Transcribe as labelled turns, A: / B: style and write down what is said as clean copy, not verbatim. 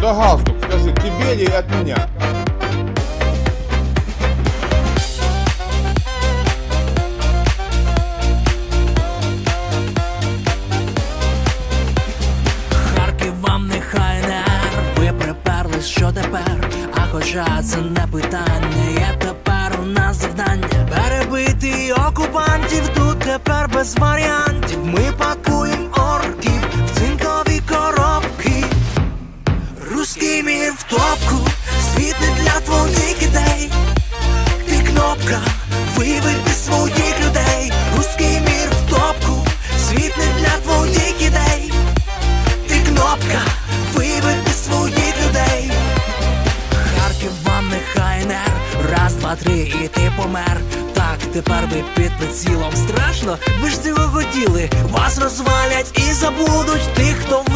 A: за галстук? Скажи, тебе или от меня?
B: Харків вам нехай не ви приперлись, що тепер? А хоча це не питання, є тепер у нас завдання перебити окупантів, тут тепер без варіантів. Ми пакуємо орків в цинкові коробки. Руський мір в топку, світ не для твоїх ідей. Ти кнопка, виведи своїх людей. Руський мір в топку, світ не для твоїх ідей. Ти кнопка, виведи своїх людей. Харків вам нехай не раз, два, три і ти помер. Так, тепер ви під прицілом. Страшно? Ви ж цього хотіли. Вас розвалять і забудуть тих, хто